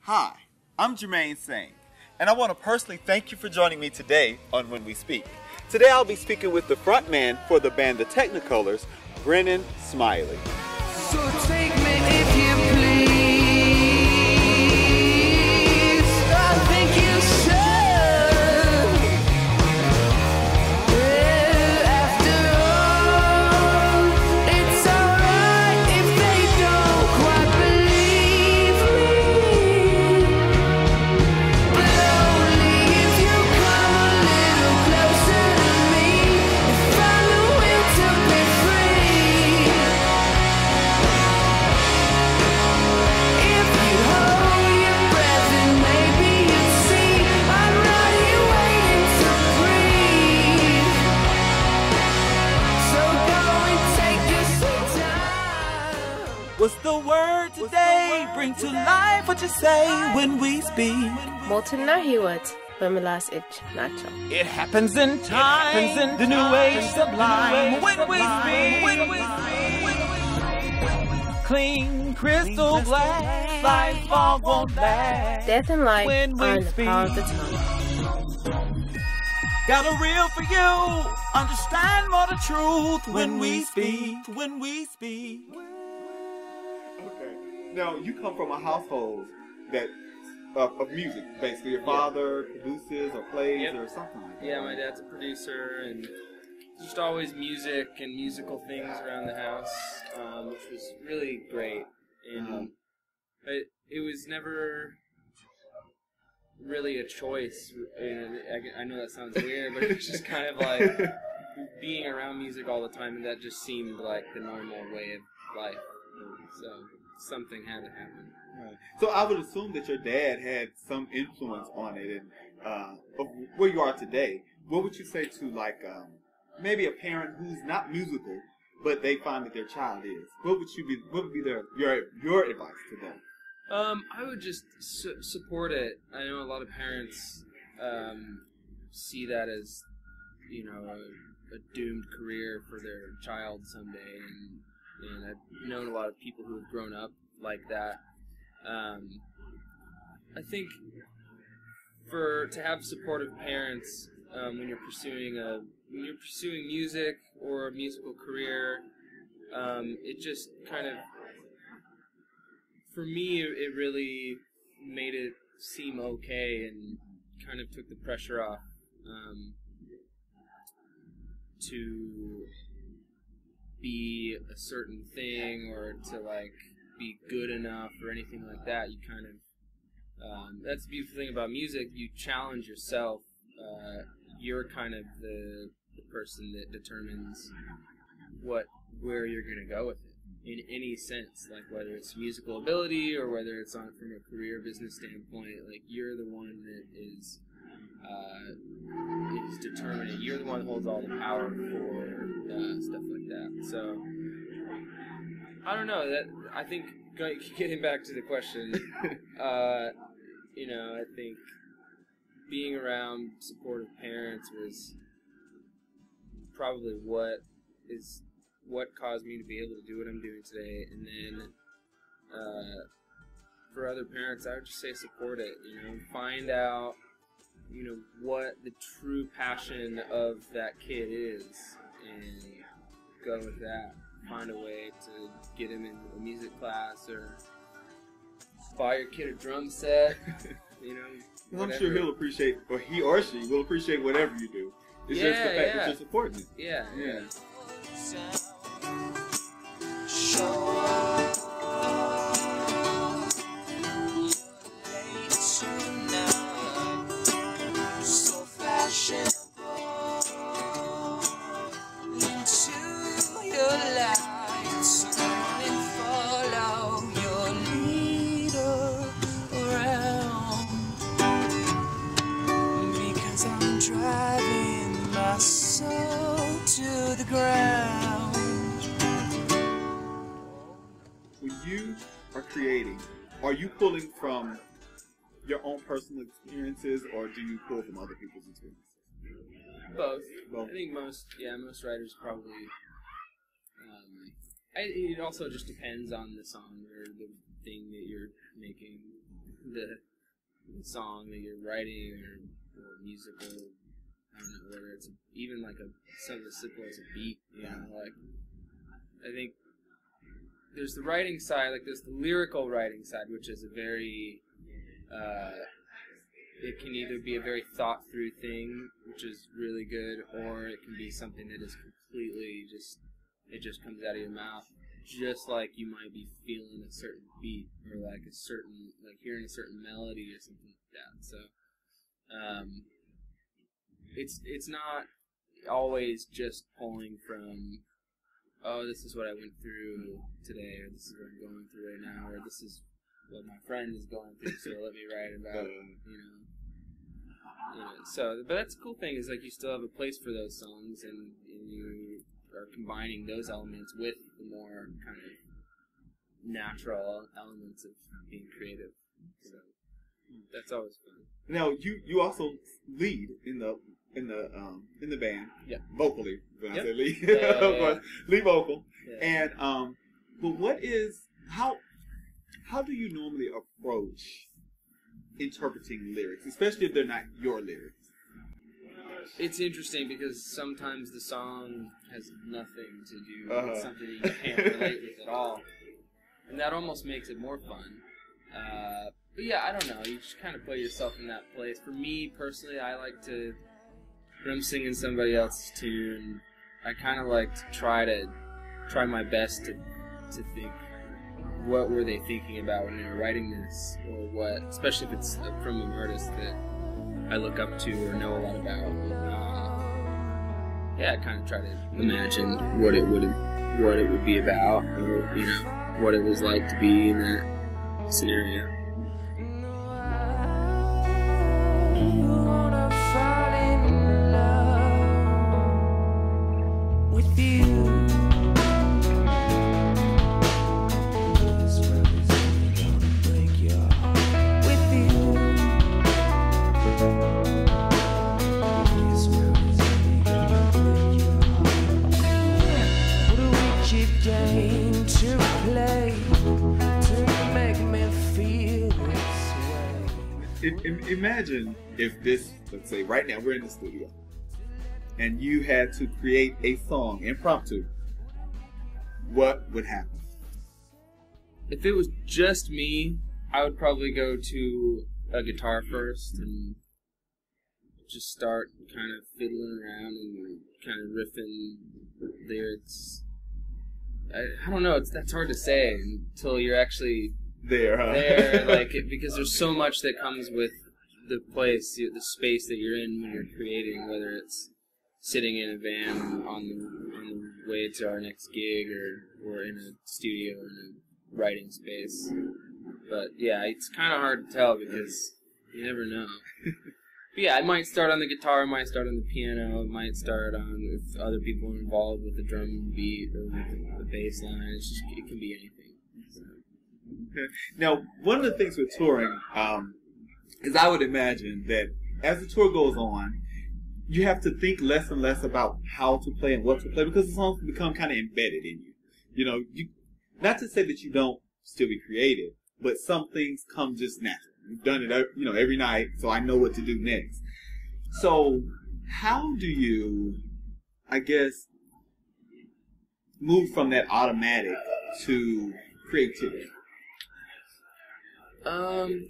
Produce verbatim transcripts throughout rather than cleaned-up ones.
Hi, I'm Jermaine Singh, and I want to personally thank you for joining me today on When We Speak. Today I'll be speaking with the frontman for the band The Technicolors, Brennan Smiley. So take me if you please. I think you should. Well, after all, it's alright if they don't quite believe me. But only if you come a little closer to me and find the will to be free. If you hold your breath and maybe you'll see I'm right here waiting to breathe. So go and take your sweet time. What's the word today? Bring to life what you say when we speak. Molten na hiwat, Bamilas ich nacho. It happens in time. It happens in the new age sublime. When we speak. When we speak. Clean crystal glass. Life fog won't last. Death and life When we are in the speak. power of the tongue. Got a reel for you. Understand more the truth when we speak. When we speak. Okay. Now, you come from a household that uh, of music, basically. Your father produces or plays Yep. or something like that. Yeah, my dad's a producer, and just always music and musical things around the house, um, which was really great. And Mhm. it, it was never really a choice. And I, I know that sounds weird, but it was just kind of like being around music all the time, and that just seemed like the normal way of life. So something had to happen. Right. So I would assume that your dad had some influence on it, and uh, of where you are today. What would you say to like um, maybe a parent who's not musical, but they find that their child is? What would you be? What would be their your your advice to them? Um, I would just su- support it. I know a lot of parents um, see that as, you know, a, a doomed career for their child someday, and and I've known a lot of people who have grown up like that. Um, I think for to have supportive parents um, when you're pursuing a when you're pursuing music or a musical career, um, it just kind of, for me, it really made it seem okay and kind of took the pressure off um, to be a certain thing or to like be good enough or anything like that. You kind of um, that's the beautiful thing about music. You challenge yourself. Uh, you're kind of the, the person that determines what where you're going to go with it in any sense, like whether it's musical ability or whether it's on from a career business standpoint. Like you're the one that is uh, is determining. You're the one that holds all the power for uh, stuff like that. So I don't know. That I think going, getting back to the question, uh, you know, I think being around supportive parents was probably what is what caused me to be able to do what I'm doing today. And then uh, for other parents, I would just say support it. You know, find out, you know, what the true passion of that kid is, and go with that. Find a way to get him into a music class, or buy your kid a drum set. You know, I'm whatever. sure he'll appreciate, or he or she will appreciate whatever you do. It's just the Yeah, fact yeah. that you're supporting it. Yeah, yeah. So fashionable into your lights and follow your leader around, because I'm driving my soul to the ground. When you are creating, are you pulling from your own personal experiences, or do you pull from other people's experiences? Both. Both. I think most, yeah, most writers probably. Um, I, it also just depends on the song or the thing that you're making, the, the song that you're writing, or, or musical. I don't know whether it's even like a something as simple as a beat. You know, like I think there's the writing side, like there's the lyrical writing side, which is a very uh, it can either be a very thought through thing, which is really good, or it can be something that is completely just it just comes out of your mouth, just like you might be feeling a certain beat or like a certain like hearing a certain melody or something like that. So. Um, It's it's not always just pulling from, oh, this is what I went through today, or this is what I'm going through right now, or this is what my friend is going through, so let me write about it, you know. You know, so, but that's the cool thing is like you still have a place for those songs, and, and you are combining those elements with the more kind of natural elements of being creative. So that's always fun. Now you you also lead in the. In the um in the band, yeah, vocally. When yep. I say lead, yeah, yeah, of course, yeah. lead vocal. Yeah. And um, but what is how how do you normally approach interpreting lyrics, especially if they're not your lyrics? It's interesting because sometimes the song has nothing to do Uh-huh. with something that you can't relate with at all, and that almost makes it more fun. Uh, but yeah, I don't know. You just kind of put yourself in that place. For me personally, I like to. When I'm singing somebody else's tune, I kind of like to try to try my best to to think what were they thinking about when they were writing this, or what, especially if it's from an artist that I look up to or know a lot about. Uh, yeah, I kind of try to imagine what it would what it would be about, or you know, what it was like to be in that scenario. With you, this world is only gonna break your heart. With you, this world is only gonna break your heart. What a wicked game to play to make me feel this way. I- I- imagine if this, let's say, right now we're in the studio. And you had to create a song impromptu, what would happen? If it was just me, I would probably go to a guitar first and just start kind of fiddling around and kind of riffing lyrics. I, I don't know, it's that's hard to say until you're actually There, huh? there, like it, because there's so much that comes with the place, the space that you're in when you're creating, whether it's sitting in a van on the, on the way to our next gig, or, or in a studio in a writing space. But yeah, it's kind of hard to tell because you never know. But yeah, I might start on the guitar, I might start on the piano, it might start on if other people are involved with the drum beat or with the, the bass line. It's just, it can be anything. So. Now, one of the things with touring um, is I would imagine that as the tour goes on, you have to think less and less about how to play and what to play because the songs become kind of embedded in you. You know, you not to say that you don't still be creative, but some things come just natural. You've done it, you know, every night, so I know what to do next. So, how do you, I guess, move from that automatic to creativity? Um.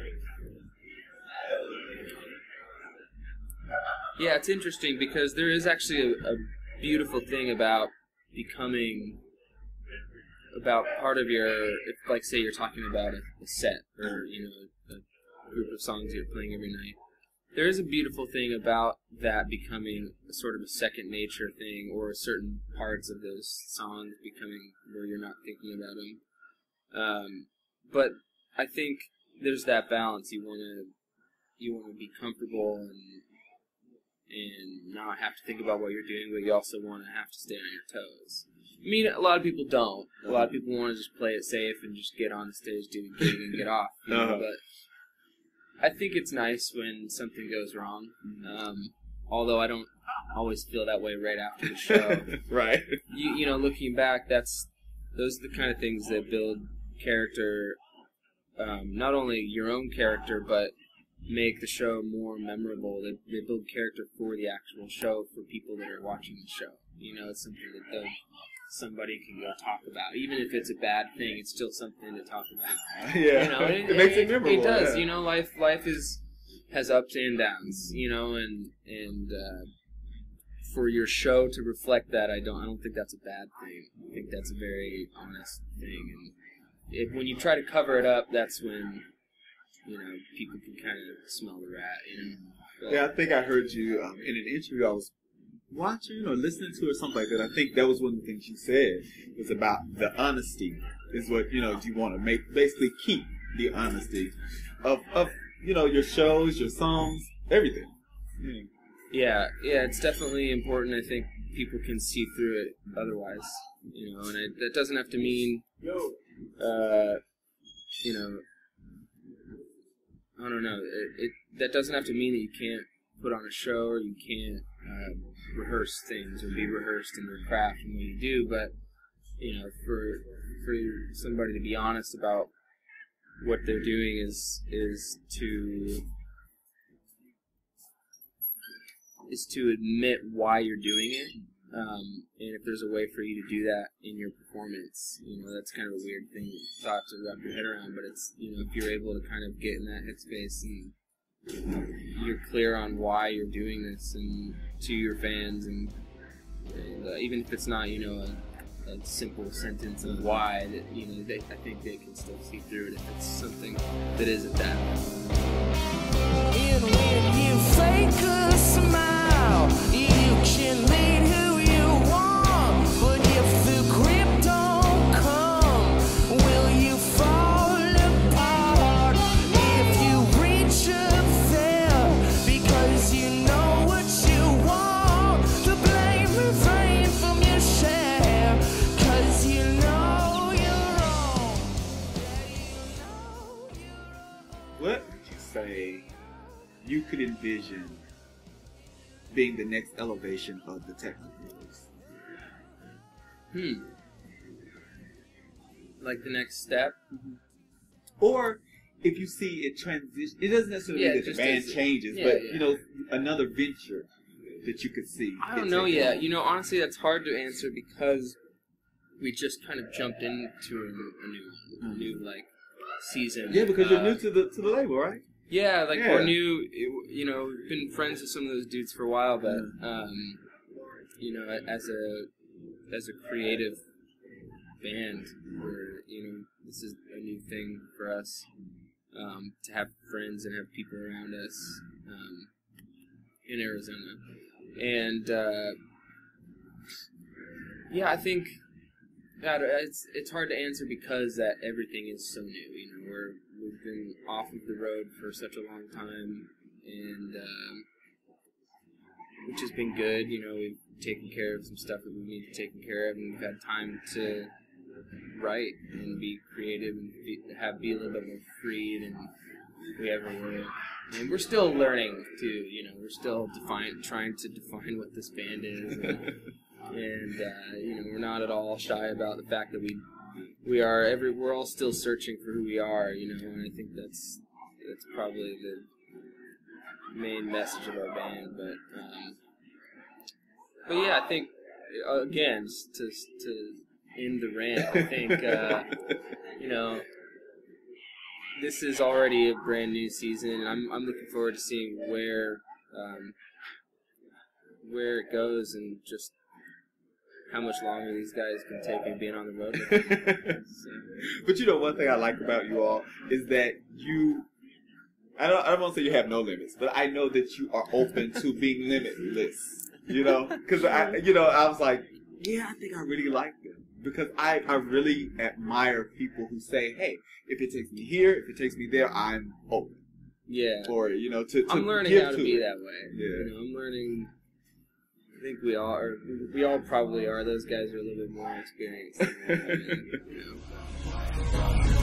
Yeah, it's interesting because there is actually a, a beautiful thing about becoming about part of your, if, like, say you're talking about a, a set or, you know, a group of songs you're playing every night. There is a beautiful thing about that becoming a sort of a second nature thing, or certain parts of those songs becoming where you're not thinking about them. Um, but I think there's that balance. You want to you want to be comfortable and and not have to think about what you're doing, but you also want to have to stay on your toes. I mean, a lot of people don't. A lot of people want to just play it safe and just get on the stage, do the gig, and get off. You know? Uh-huh. But I think it's nice when something goes wrong. Um, although I don't always feel that way right after the show. Right. You, you know, looking back, that's those are the kind of things that build character um, not only your own character, but make the show more memorable. They, they build character for the actual show for people that are watching the show. You know, it's something that the, somebody can go talk about. Even if it's a bad thing, it's still something to talk about. Yeah, you know, it, it makes it, it memorable. It does. Yeah. You know, life life is has ups and downs. You know, and and uh, for your show to reflect that, I don't I don't think that's a bad thing. I think that's a very honest thing. And if, when you try to cover it up, that's when, you know, people can kind of smell the rat. You know. But, Yeah, I think I heard you um, in an interview I was watching or listening to or something like that. I think that was one of the things you said was about the honesty is what, you know, you want to make, basically keep the honesty of, of you know, your shows, your songs, everything. Yeah. Yeah, yeah, it's definitely important. I think people can see through it otherwise, you know, and it, that doesn't have to mean, uh, you know, I don't know, it, it that doesn't have to mean that you can't put on a show or you can't uh, rehearse things or be rehearsed in your craft and what you do, but, you know, for for somebody to be honest about what they're doing is is to is to admit why you're doing it, um, and if there's a way for you to do that in your performance, you know, that's kind of a weird thing thought to wrap your head around, but it's, you know, if you're able to kind of get in that headspace and you're clear on why you're doing this and to your fans, and, and uh, even if it's not, you know, a, a simple sentence of why, that, you know, they, I think they can still see through it if it's something that isn't that. And when you fake a smile, you can lead who you want. But if the grip don't come, will you fall apart? If you reach up there because you know what you want, the blame refrain from your share, cause you know you're wrong. Yeah, you know you're wrong. What would you say you could envision being the next elevation of the technical release? Hmm. Like the next step? Or if you see it transition, it doesn't necessarily Yeah, mean that the just band as- changes, yeah, but yeah. you know, another venture that you could see. I get don't know taken yet. on. You know, honestly, that's hard to answer because we just kind of jumped into a, a new, a new like season. Yeah, because you're Uh, new to the to the label, right? Yeah, like Yeah. we're new. You know, we've been friends with some of those dudes for a while, but um, you know, as a as a creative band, we're, you know, this is a new thing for us, um, to have friends and have people around us um, in Arizona, and uh, yeah, I think that it's it's hard to answer because that everything is so new. You know, we're we've been off of the road for such a long time, and um, which has been good. You know, we've taken care of some stuff that we need to take care of, and we've had time to write and be creative and be, have be a little bit more free than we ever were. And we're still learning too. You know, we're still define trying to define what this band is, and, and uh, you know, we're not at all shy about the fact that we we are every we're all still searching for who we are. You know, and I think that's that's probably the main message of our band. But um, but yeah, I think uh, again just to to end the rant, I think uh, you know, this is already a brand new season, and I'm I'm looking forward to seeing where um, where it goes and just how much longer these guys can take me being on the road with them. So. But you know, one thing I like about you all is that you, I don't, I don't want to say you have no limits, but I know that you are open to being limitless, you know? Because, I, you know, I was like, yeah, I think I really like them. Because I, I really admire people who say, hey, if it takes me here, if it takes me there, I'm open. Yeah. Or, you know, to, to I'm learning give how to, to be it. that way. Yeah. You know, I'm learning. I think we all are. We all probably are. Those guys are a little bit more experienced. Than me, you know.